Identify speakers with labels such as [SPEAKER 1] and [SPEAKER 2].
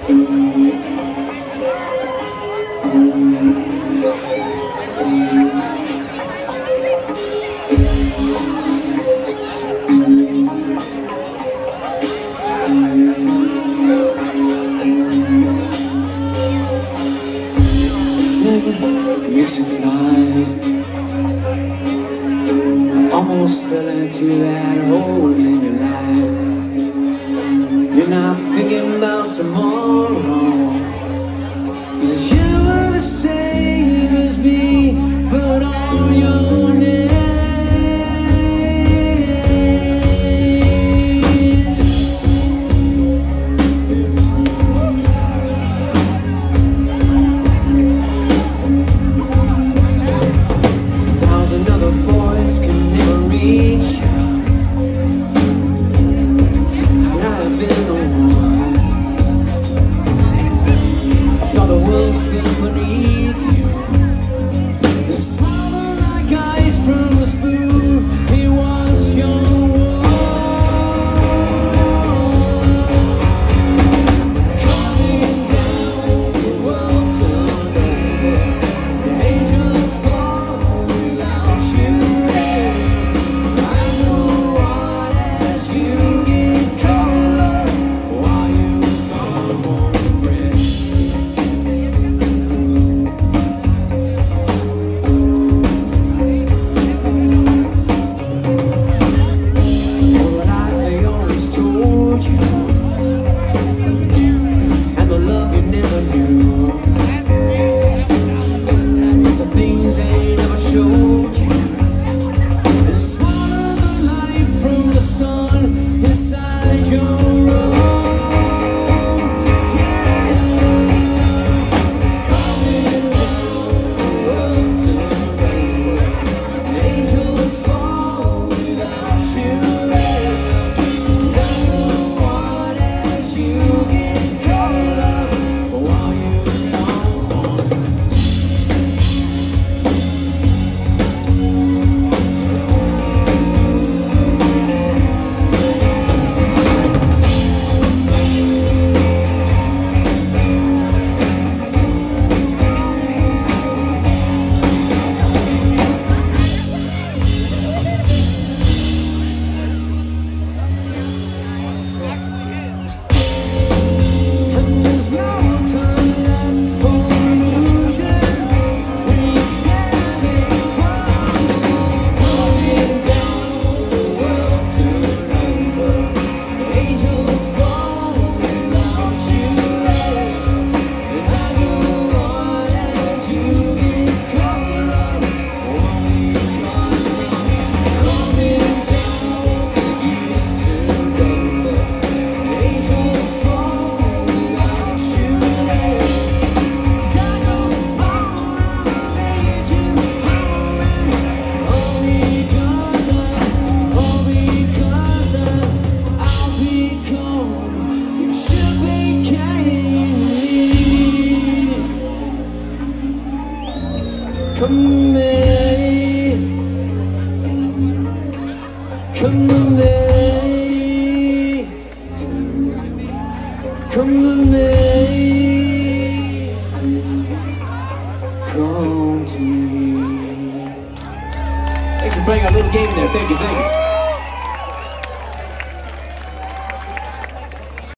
[SPEAKER 1] Makes you fly, almost fell into that hole in your life. You're not thinking about tomorrow, 'cause you were the same as me, but on your name. Beneath you, the swallow like ice from a spoon. He was your coming down, the world turned over. The angels fall without you. I know what as you get colder, while you someone's breath. And the love you never knew, the things they never showed you, and swallow the light from the sun inside your come to me, come to me, come to me. Thanks for playing our little game there. Thank you, thank you.